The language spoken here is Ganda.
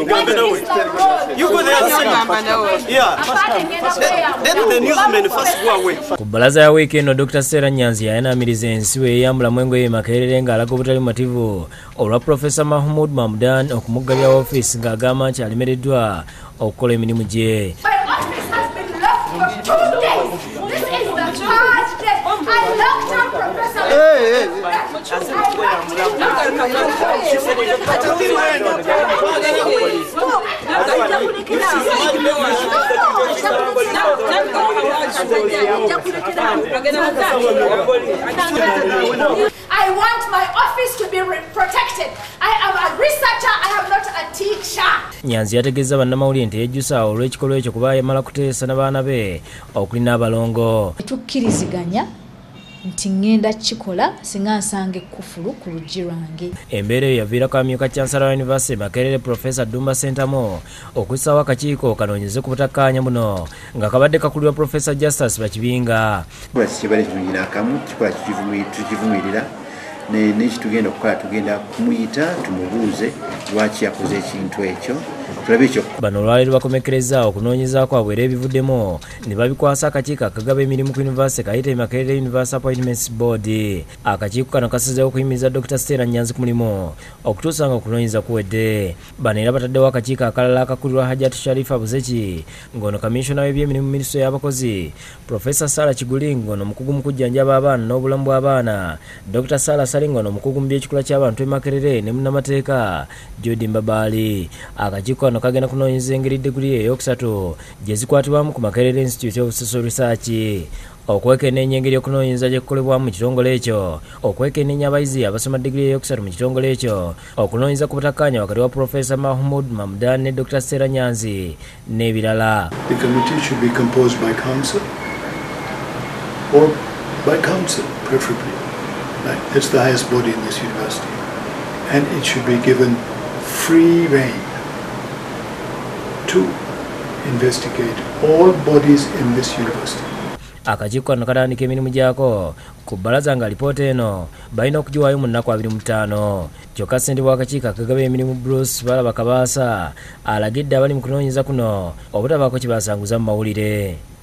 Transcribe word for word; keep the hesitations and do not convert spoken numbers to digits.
You go there and see. Yeah. Let the newsmen first go away. Ku bbalaza ya wiiki eno Doctor Sarah Nyanzi yayanamiriza ensi we eyambulamu engoye Makerere ng'alaga obutali mativu olwa Professor Mahmoud Mamdan okumuggabya woofiisi ng'agamba nti alemereddwa okukola emirimu gye. I want my office to be protected. I am a researcher, I am not a teacher. Nyanzi yategeeza bannamawulire nti yejjusa olw'ekikolwa ekyo kuba yamala kuteesa n'abaana be okulina abalongo. Tukkiriziganya nti ngenda kikola singa nsange kufulu ku luggi lwange. Embeera eyo yaviirako amyuka Chancellor University Makerere Professor Dumba Sentamo okussawo akakiiko kanoonyeze ku butakkaanya buno nga kabadde kakulirwa Professor Justice Bakibinga. Kibale kinyina akamu kikola kikivumirira n'ekitugenda okukola tugenda kumuyita tumubuuze lwaki yakoze ekintu ekyo. Bano olwaleero bakomekereza okunoonyeza kwabwe era ebivuddemu ne babikwasa akakiiko akagaba emirimu ku University kayite Makerere University Appointments Board. Akakiiko kano kasazeewo okuyimiriza Doctor Sarah Nyanzi ku mulimu okutuusa nga okunoonyeza kuwedde. Bano era bataddewo akakiiko akalala akakulirwa Hajjati Sharifa Buzeki ng'ono Kamisona w'ebyemirimu Minisitule y'Abakozi, Professor Sarah Kiguli ng'ono omukugu mu kujjanjaba abaana n'obulamu bw'abaana, Doctor Sarah Sali ng'ono omukugu mu by'ekikula ky'abantu e Makerere ne munnamateeka Jodi Mbabali. Akakiiko kano kagenda kunoonyeza engeri diguli eyokusatu gye zikwatibwamu ku Makerere Institute of Social Research, okwekenneenya engeri okunoonyeza gye kukolebwamu mu kitongole ekyo, okwekenneenya abayizi abasoma diguli eyokusatu mu kitongole ekyo, okunoonyeza ku butakkaanya wakati wa Professor Mahmoud Mamdan ne Doctor Sarah Nyanzi n'ebirala. The committee should be composed by council or by council preferably. Right? It's the highest body in this university, and it should be given free rein to investigate all bodies in this university. Akakiiko kano katandika emirimu gyako ku bbalaza nga alipoota eno balina okugiwaayo mu nnaku abiri mu ttaano. Kyokka ssente w'akakiiko akagaba emirimu Bruce Balaba Kabaasa alagidde abali mu kunoonyeza kuno obutabaako kye baasanguza mu mawulire.